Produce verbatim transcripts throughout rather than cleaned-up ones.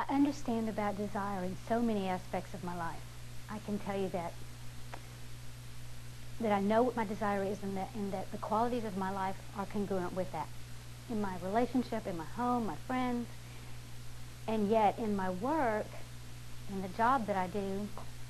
I understand about desire in so many aspects of my life. I can tell you that that I know what my desire is, and that, and that the qualities of my life are congruent with that. In my relationship, in my home, my friends, and yet in my work, in the job that I do,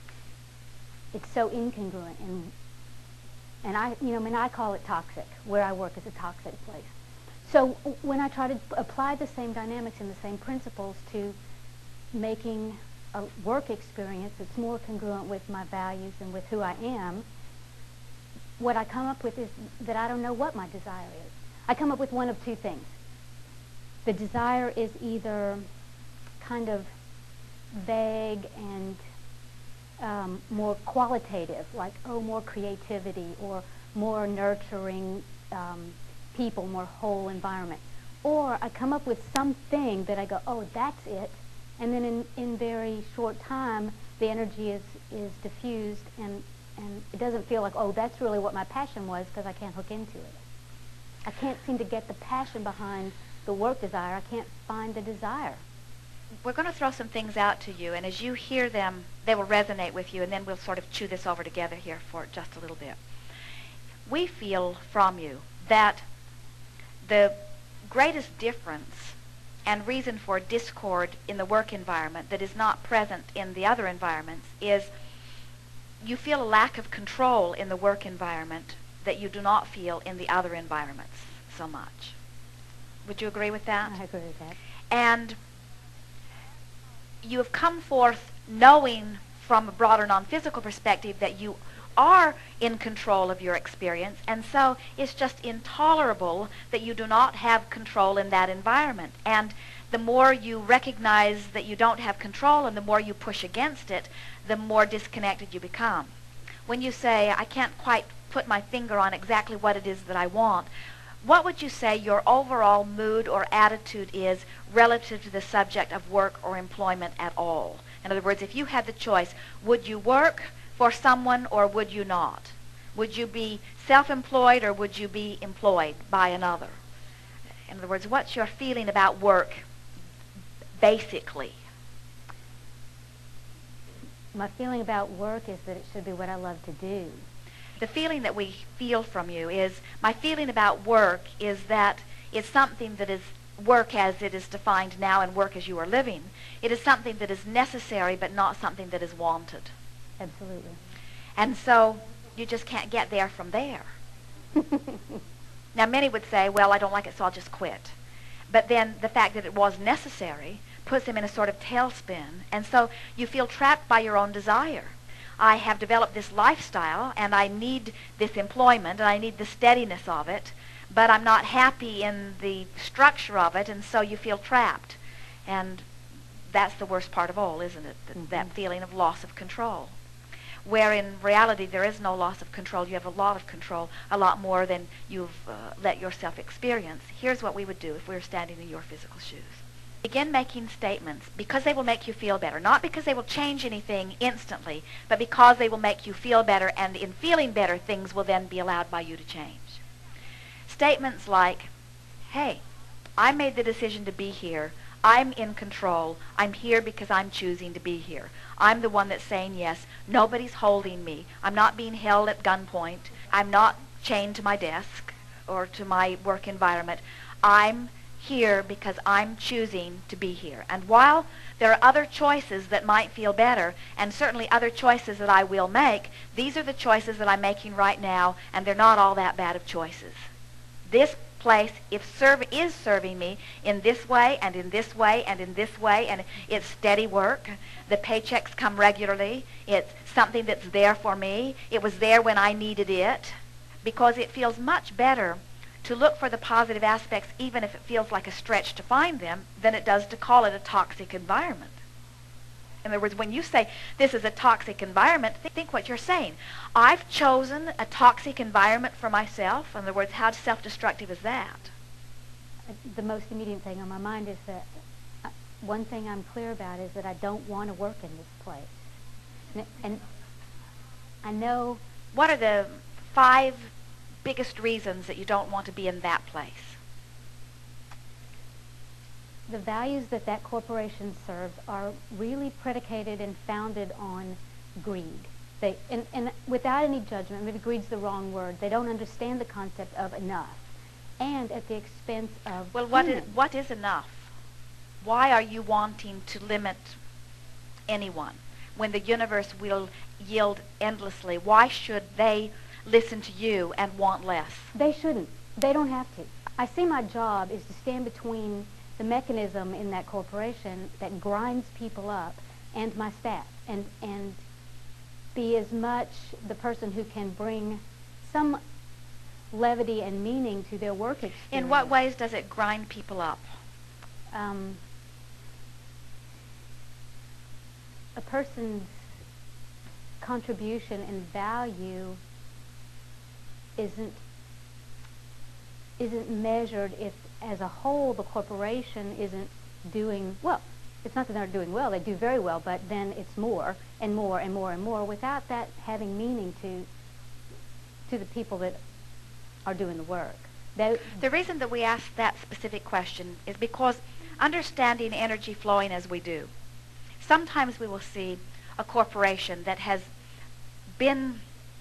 it's so incongruent. And and I, you know, I mean, I call it toxic. Where I work is a toxic place. So when I try to apply the same dynamics and the same principles to making a work experience that's more congruent with my values and with who I am, what I come up with is that I don't know what my desire is. I come up with one of two things. The desire is either kind of vague and um, more qualitative, like, oh, more creativity or more nurturing um, people, more whole environment. Or I come up with something that I go, oh, that's it. And then in, in very short time, the energy is, is diffused, and, and it doesn't feel like, oh, that's really what my passion was, because I can't hook into it. I can't seem to get the passion behind the work desire. I can't find the desire. We're going to throw some things out to you, and as you hear them, they will resonate with you, and then we'll sort of chew this over together here for just a little bit. We feel from you that the greatest difference and reason for discord in the work environment that is not present in the other environments is you feel a lack of control in the work environment that you do not feel in the other environments so much. Would you agree with that? I agree with that. And you have come forth knowing from a broader non-physical perspective that you are in control of your experience, and so it's just intolerable that you do not have control in that environment. And the more you recognize that you don't have control and the more you push against it, the more disconnected you become. When you say, I can't quite put my finger on exactly what it is that I want, what would you say your overall mood or attitude is relative to the subject of work or employment at all? In other words, if you had the choice, would you work for someone or would you not? Would you be self-employed or would you be employed by another? In other words, what's your feeling about work basically? My feeling about work is that it should be what I love to do. The feeling that we feel from you is, my feeling about work is that it's something that is work as it is defined now and work as you are living. It is something that is necessary but not something that is wanted. Absolutely. And so you just can't get there from there. Now many would say, well, I don't like it, so I'll just quit. But then the fact that it was necessary puts them in a sort of tailspin, and so you feel trapped by your own desire. I have developed this lifestyle, and I need this employment, and I need the steadiness of it, but I'm not happy in the structure of it, and so you feel trapped. And that's the worst part of all, isn't it? Th- Mm-hmm. That feeling of loss of control. Where in reality there is no loss of control. You have a lot of control, a lot more than you've uh, let yourself experience. Here's what we would do if we were standing in your physical shoes. Begin making statements because they will make you feel better. Not because they will change anything instantly, but because they will make you feel better, and in feeling better, things will then be allowed by you to change. Statements like, hey, I made the decision to be here. I'm in control. I'm here because I'm choosing to be here. I'm the one that's saying yes. Nobody's holding me. I'm not being held at gunpoint. I'm not chained to my desk or to my work environment. I'm here because I'm choosing to be here. And while there are other choices that might feel better, and certainly other choices that I will make, these are the choices that I'm making right now, and they're not all that bad of choices. This place, if serve is serving me in this way and in this way and in this way, and it's steady work, the paychecks come regularly, it's something that's there for me, it was there when I needed it, because it feels much better to look for the positive aspects, even if it feels like a stretch to find them, than it does to call it a toxic environment. In other words, when you say this is a toxic environment, th- think what you're saying. I've chosen a toxic environment for myself. In other words, how self-destructive is that? The most immediate thing on my mind is that uh, one thing I'm clear about is that I don't want to work in this place. And, and I know... What are the five biggest reasons that you don't want to be in that place? the values that that corporation serves are really predicated and founded on greed. They, and, and without any judgment, maybe greed's the wrong word, they don't understand the concept of enough, and at the expense of Well, what is, humans. what is enough? Why are you wanting to limit anyone when the universe will yield endlessly? Why should they listen to you and want less? They shouldn't. They don't have to. I see my job is to stand between the mechanism in that corporation that grinds people up and my staff, and, and be as much the person who can bring some levity and meaning to their work experience. In what ways does it grind people up? Um, a person's contribution and value isn't isn't measured if, as a whole, the corporation isn't doing well. It's not that they're doing well; they do very well, but then it's more and more and more and more without that having meaning to to the people that are doing the work. They, The reason that we ask that specific question is because understanding energy flowing as we do, sometimes we will see a corporation that has been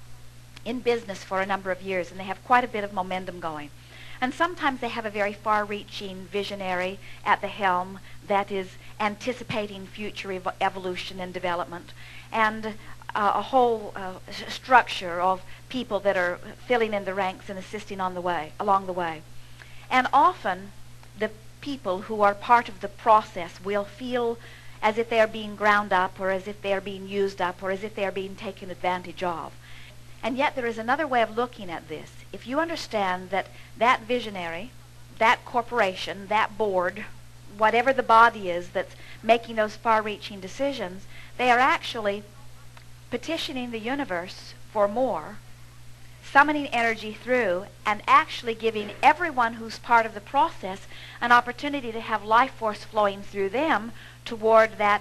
in business for a number of years and they have quite a bit of momentum going. And sometimes they have a very far-reaching visionary at the helm that is anticipating future ev- evolution and development, and uh, a whole uh, s- structure of people that are filling in the ranks and assisting on the way, along the way. And often the people who are part of the process will feel as if they are being ground up, or as if they are being used up, or as if they are being taken advantage of. And yet there is another way of looking at this. If you understand that that visionary, that corporation, that board, whatever the body is that's making those far-reaching decisions, they are actually petitioning the universe for more, summoning energy through, and actually giving everyone who's part of the process an opportunity to have life force flowing through them toward that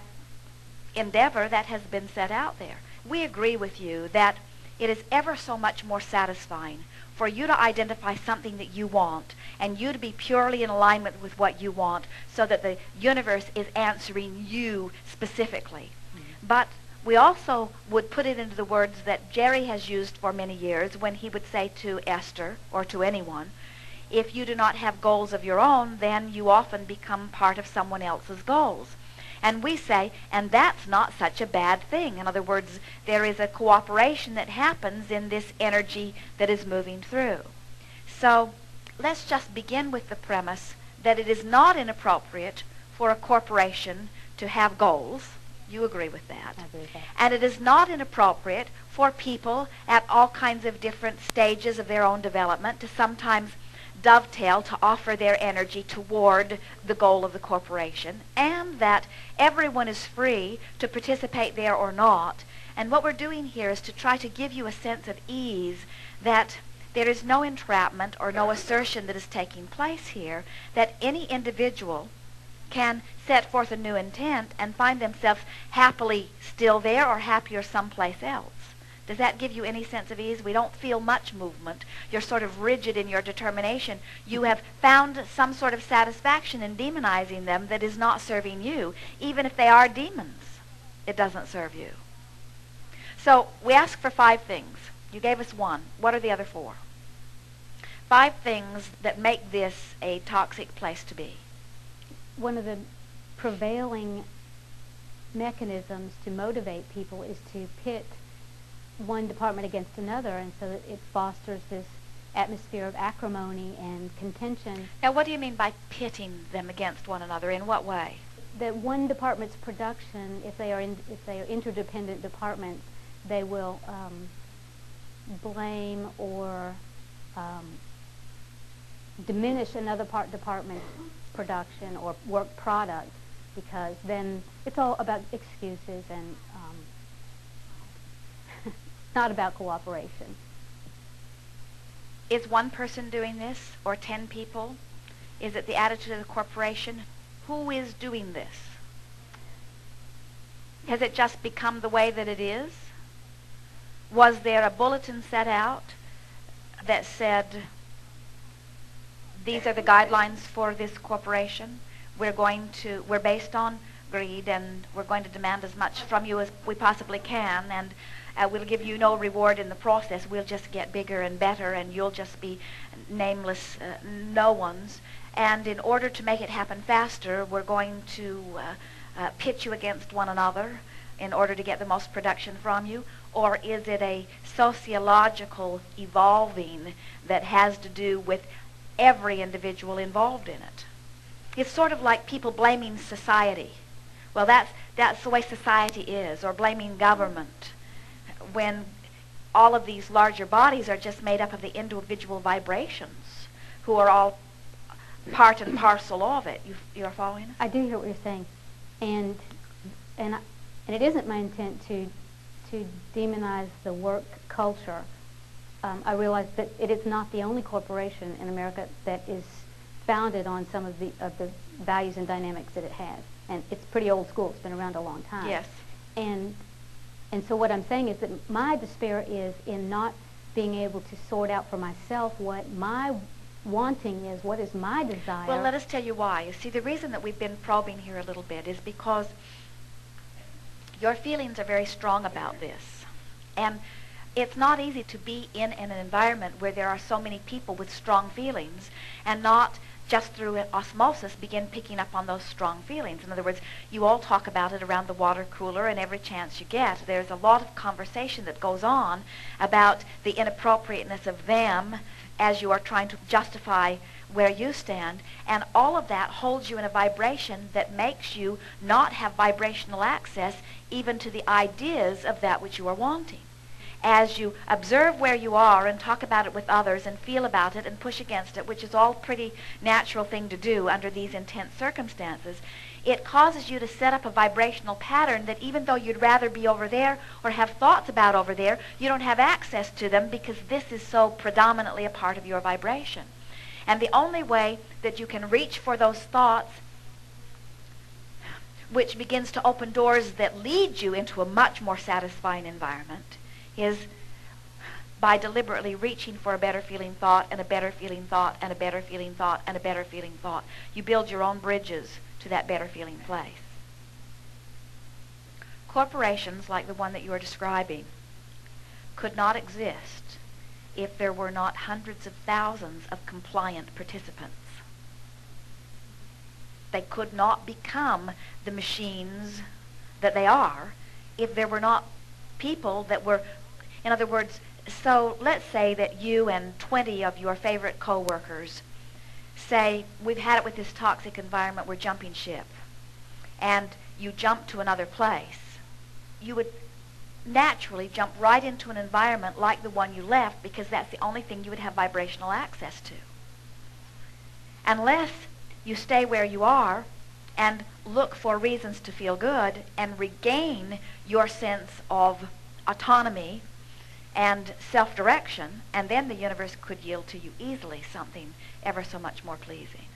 endeavor that has been set out there. We agree with you that it is ever so much more satisfying for you to identify something that you want and you to be purely in alignment with what you want so that the universe is answering you specifically. Mm-hmm. But we also would put it into the words that Jerry has used for many years when he would say to Esther or to anyone, if you do not have goals of your own, then you often become part of someone else's goals. And we say, and that's not such a bad thing. In other words, there is a cooperation that happens in this energy that is moving through. So let's just begin with the premise that it is not inappropriate for a corporation to have goals. You agree with that? I agree with that. And it is not inappropriate for people at all kinds of different stages of their own development to sometimes dovetail to offer their energy toward the goal of the corporation, and that everyone is free to participate there or not. And what we're doing here is to try to give you a sense of ease that there is no entrapment or no assertion that is taking place here, that any individual can set forth a new intent and find themselves happily still there or happier someplace else. Does that give you any sense of ease? We don't feel much movement. You're sort of rigid in your determination. You have found some sort of satisfaction in demonizing them that is not serving you. Even if they are demons, it doesn't serve you. So we ask for five things. You gave us one. What are the other four? Five things that make this a toxic place to be. One of the prevailing mechanisms to motivate people is to pit one department against another, and so that it fosters this atmosphere of acrimony and contention. Now, what do you mean by pitting them against one another? In what way? That one department's production, if they are in, if they are interdependent departments, they will um, blame or um, diminish another part department's production or work product, because then it's all about excuses and um, not about cooperation. Is one person doing this, or ten people? Is it the attitude of the corporation? Who is doing this? Has it just become the way that it is? Was there a bulletin set out that said, these are the guidelines for this corporation? we're going to, we're based on greed, and we're going to demand as much from you as we possibly can, and uh, we'll give you no reward in the process. We'll just get bigger and better, and you'll just be nameless uh, no ones. And in order to make it happen faster, we're going to uh, uh, pit you against one another in order to get the most production from you? Or is it a sociological evolving that has to do with every individual involved in it? It's sort of like people blaming society. Well, that's, that's the way society is, or blaming government, when all of these larger bodies are just made up of the individual vibrations who are all part and parcel of it. You, you're following us? I do hear what you're saying. And, and, I, and it isn't my intent to, to demonize the work culture. Um, I realize that it is not the only corporation in America that is founded on some of the, of the values and dynamics that it has. And it's pretty old school. It's been around a long time. Yes. And, and so what I'm saying is that my despair is in not being able to sort out for myself what my wanting is, what is my desire. Well, let us tell you why. You see, the reason that we've been probing here a little bit is because your feelings are very strong about this. And it's not easy to be in an environment where there are so many people with strong feelings and not just through osmosis begin picking up on those strong feelings. In other words, you all talk about it around the water cooler, and every chance you get, there's a lot of conversation that goes on about the inappropriateness of them as you are trying to justify where you stand, and all of that holds you in a vibration that makes you not have vibrational access even to the ideas of that which you are wanting. As you observe where you are and talk about it with others and feel about it and push against it, which is all pretty natural thing to do under these intense circumstances, it causes you to set up a vibrational pattern that even though you'd rather be over there or have thoughts about over there, you don't have access to them because this is so predominantly a part of your vibration. And the only way that you can reach for those thoughts, which begins to open doors that lead you into a much more satisfying environment, is by deliberately reaching for a better feeling thought and a better feeling thought and a better feeling thought and a better feeling thought. You build your own bridges to that better feeling place. Corporations like the one that you are describing could not exist if there were not hundreds of thousands of compliant participants. They could not become the machines that they are if there were not people that were, in other words, so let's say that you and twenty of your favorite co-workers say, we've had it with this toxic environment, we're jumping ship, and you jump to another place. You would naturally jump right into an environment like the one you left because that's the only thing you would have vibrational access to. Unless you stay where you are and look for reasons to feel good and regain your sense of autonomy and self-direction, and then the universe could yield to you easily something ever so much more pleasing.